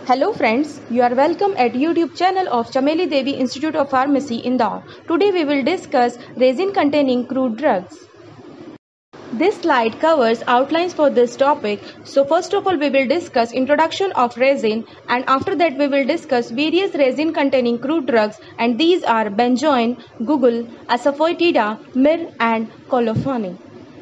Hello friends, you are welcome at YouTube channel of Chameli Devi Institute of Pharmacy, Indore. Today we will discuss resin containing crude drugs. This slide covers outlines for this topic. So first of all we will discuss introduction of resin, and after that we will discuss various resin containing crude drugs, and these are benzoin, guggul, asafoetida, myrrh and colophony.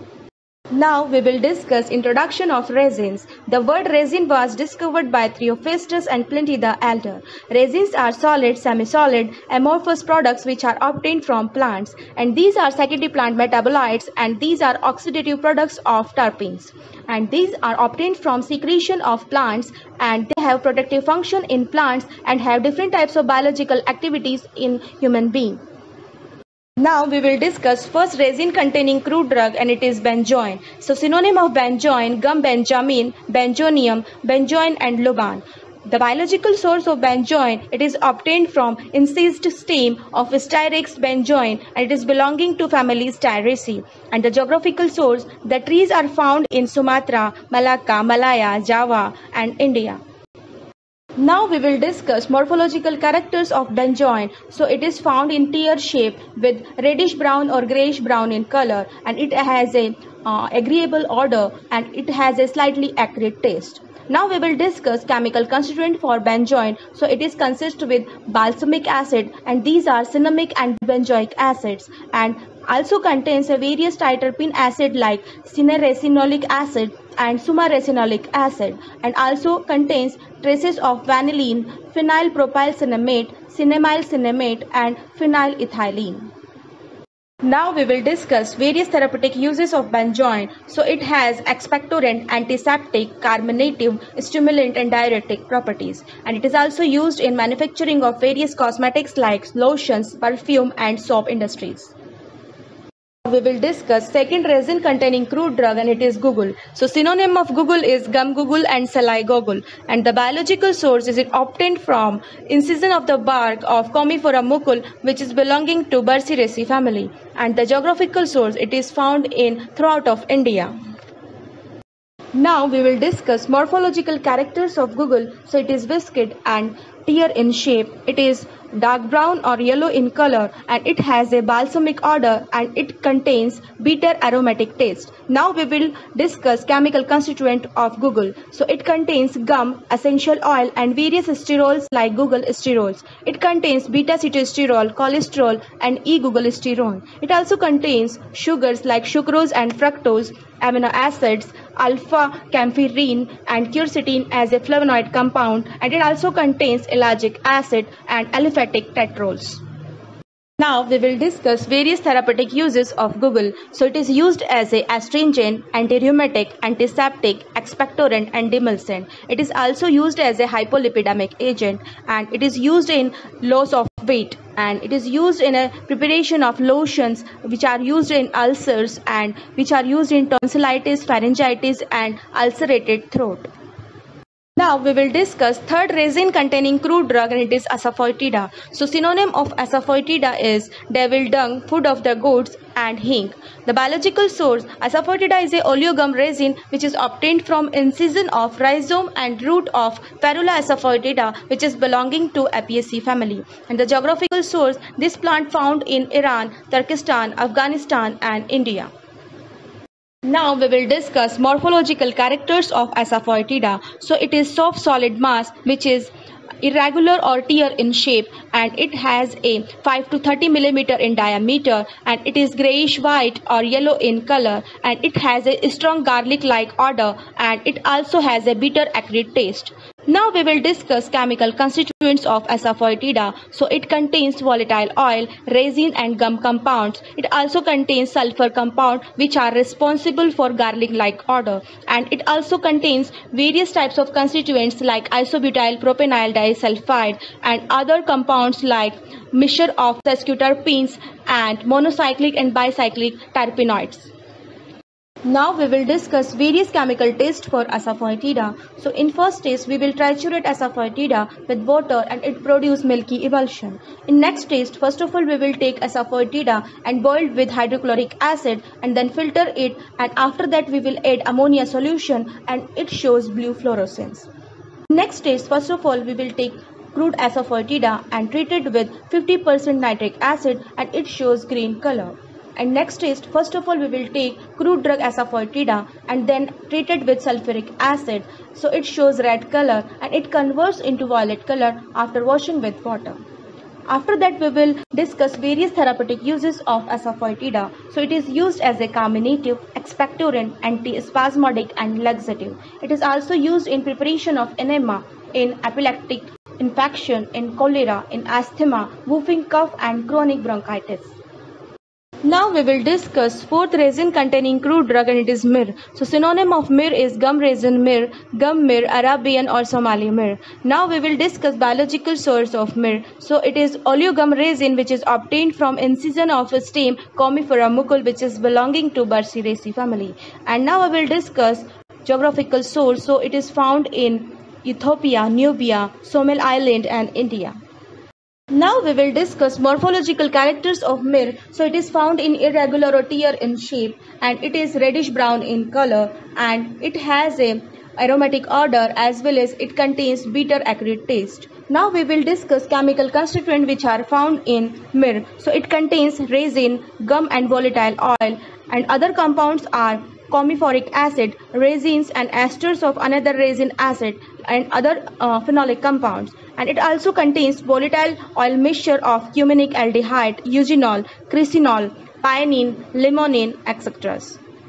Now we will discuss introduction of resins. The word resin was discovered by Theophrastus and Pliny the Elder. Resins are solid, semi-solid, amorphous products which are obtained from plants, and these are secondary plant metabolites, and these are oxidative products of terpenes, and these are obtained from secretion of plants, and they have protective function in plants and have different types of biological activities in human being. Now we will discuss first resin containing crude drug, and it is benzoin. So synonym of benzoin: gum benjamin, benzonium, benzoin and luban. The biological source of benzoin, it is obtained from incised stem of Styrax benzoin, and it is belonging to family Styraceae. And the geographical source, the trees are found in Sumatra, Malacca, Malaya, Java and India. Now we will discuss morphological characters of benzoin. So it is found in tear shape with reddish brown or grayish brown in color, and it has a agreeable odor, and it has a slightly acrid taste. Now we will discuss chemical constituent for benzoin. So it is consist with balsamic acid, and these are cinnamic and benzoic acids, and also contains a various triterpene acid like cineresinolic acid and sumaresinolic acid, and also contains traces of vanillin, phenyl propyl cinnamate, cinnamyl cinnamate and phenylethylene. Now we will discuss various therapeutic uses of benzoin. So it has expectorant, antiseptic, carminative, stimulant and diuretic properties, and it is also used in manufacturing of various cosmetics like lotions, perfume and soap industries. We will discuss second resin containing crude drug, and it is guggul. So synonym of guggul is gum guggul and salai guggul, and the biological source is it obtained from incision of the bark of Commiphora mucul, which is belonging to Berceraceae family, and the geographical source, it is found in throughout of India. Now we will discuss morphological characters of guggul. So it is viscid and tear in shape. It is dark brown or yellow in color, and it has a balsamic odor, and it contains bitter aromatic taste. Now we will discuss chemical constituent of guggul. So it contains gum, essential oil and various sterols like guggul sterols. It contains beta-cetosterol, cholesterol and E-guggulsterone. It also contains sugars like sucrose and fructose, amino acids, alpha-kampherine and quercetin as a flavonoid compound, and it also contains ellagic acid and aliphatic tetrols. Now we will discuss various therapeutic uses of guggul. So it is used as a astringent, antirheumatic, antiseptic, expectorant and demulcent. It is also used as a hypolipidemic agent, and it is used in loss of weight, and it is used in a preparation of lotions which are used in ulcers and which are used in tonsillitis, pharyngitis and ulcerated throat. Now we will discuss third resin containing crude drug, and it is asafoetida. So synonym of asafoetida is devil dung, food of the goats and hink. The biological source, asafoetida is a oleogum resin which is obtained from incision of rhizome and root of Ferula asafoetida, which is belonging to Apiaceae family. And the geographical source, this plant found in Iran, Turkestan, Afghanistan and India. Now we will discuss morphological characters of asafoetida. So it is soft solid mass which is irregular or tear in shape, and it has a 5 to 30 millimeter in diameter, and it is grayish white or yellow in color, and it has a strong garlic like odor, and it also has a bitter acrid taste. Now we will discuss chemical constituents of asafoetida. So it contains volatile oil, resin and gum compounds. It also contains sulfur compound which are responsible for garlic like odor, and it also contains various types of constituents like isobutyl propenyl disulfide and other compounds like mixture of sesquiterpenes and monocyclic and bicyclic terpenoids. Now we will discuss various chemical tests for asafoetida. So in first test we will triturate asafoetida with water, and it produce milky emulsion. In next test, first of all we will take asafoetida and boil with hydrochloric acid and then filter it, and after that we will add ammonia solution, and it shows blue fluorescence. Next stage, first of all, we will take crude asafoetida and treat it with 50% nitric acid and it shows green color. And next stage, first of all, we will take crude drug asafoetida and then treat it with sulfuric acid. So it shows red color and it converts into violet color after washing with water. After that, we will discuss various therapeutic uses of asafoetida. So it is used as a carminative, expectorant, antispasmodic and laxative. It is also used in preparation of enema, in epileptic infection, in cholera, in asthma, whooping cough and chronic bronchitis. Now we will discuss fourth resin containing crude drug and it is myrrh. So synonym of myrrh is gum resin myrrh, gum myrrh, Arabian or Somali myrrh. Now we will discuss biological source of myrrh. So it is oleogum resin which is obtained from incision of a stem Commiphora mucul which is belonging to Berceraceae family. And now I will discuss geographical source. So it is found in Ethiopia, Nubia, Somali Island and India. Now we will discuss morphological characters of myrrh. So it is found in irregular or tear in shape and it is reddish brown in color and it has a aromatic odor as well as it contains bitter acrid taste. Now we will discuss chemical constituents which are found in myrrh. So it contains resin, gum and volatile oil and other compounds are commiphoric acid, resins and esters of another resin acid and other phenolic compounds. And it also contains volatile oil mixture of cuminic aldehyde, eugenol, crisinol, pinene, limonene, etc.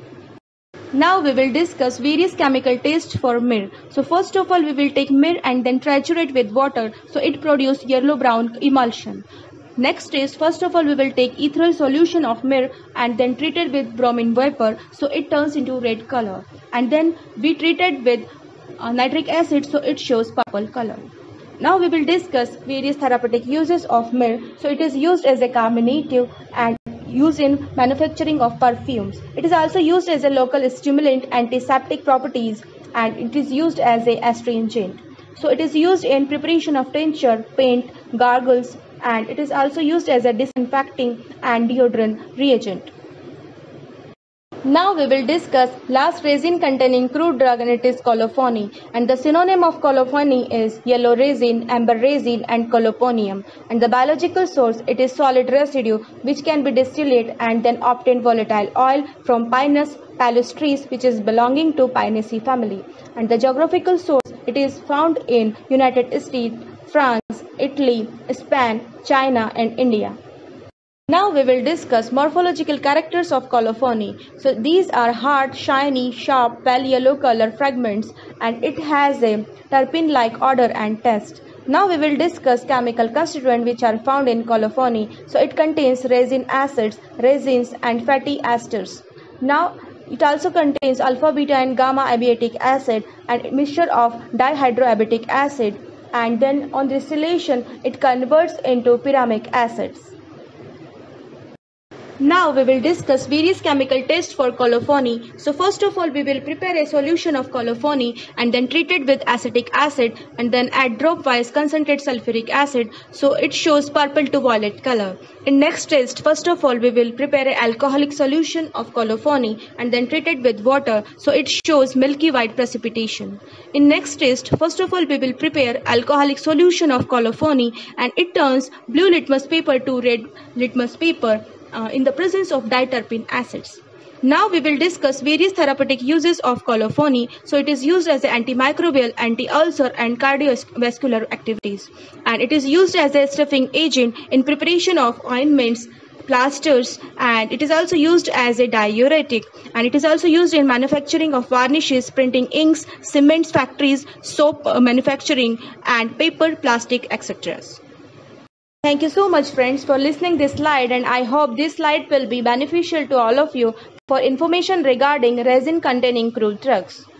Now we will discuss various chemical tests for myrrh. So first of all we will take myrrh and then triturate with water so it produces yellow-brown emulsion. Next is, first of all we will take ethereal solution of myrrh and then treat it with bromine vapor so it turns into red color. And then we treat it with nitric acid so it shows purple color. Now we will discuss various therapeutic uses of myrrh. So it is used as a carminative and used in manufacturing of perfumes. It is also used as a local stimulant, antiseptic properties and it is used as a astringent. So it is used in preparation of tincture, paint, gargles and it is also used as a disinfecting and deodorant reagent. Now we will discuss last resin containing crude drug and it is colophony and the synonym of colophony is yellow resin, amber resin and colophonium and the biological source it is solid residue which can be distillate and then obtain volatile oil from Pinus palustris which is belonging to Pinaceae family and the geographical source it is found in United States, France, Italy, Spain, China and India. Now we will discuss morphological characters of colophony. So these are hard, shiny, sharp, pale yellow color fragments and it has a terpene-like odor and taste. Now we will discuss chemical constituents which are found in colophony. So it contains resin acids, resins and fatty esters. Now it also contains alpha, beta and gamma abietic acid and a mixture of dihydroabitic acid and then on distillation it converts into pyramic acids. Now we will discuss various chemical tests for colophony. So first of all we will prepare a solution of colophony and then treat it with acetic acid and then add drop-wise concentrated sulfuric acid so it shows purple to violet color. In next test, first of all we will prepare an alcoholic solution of colophony and then treat it with water so it shows milky white precipitation. In next test, first of all we will prepare alcoholic solution of colophony and it turns blue litmus paper to red litmus paper in the presence of diterpene acids. Now we will discuss various therapeutic uses of colophony. So it is used as an antimicrobial, anti-ulcer and cardiovascular activities. And it is used as a stuffing agent in preparation of ointments, plasters and it is also used as a diuretic and it is also used in manufacturing of varnishes, printing inks, cements factories, soap manufacturing and paper, plastic, etc. Thank you so much friends for listening this slide and I hope this slide will be beneficial to all of you for information regarding resin containing crude drugs.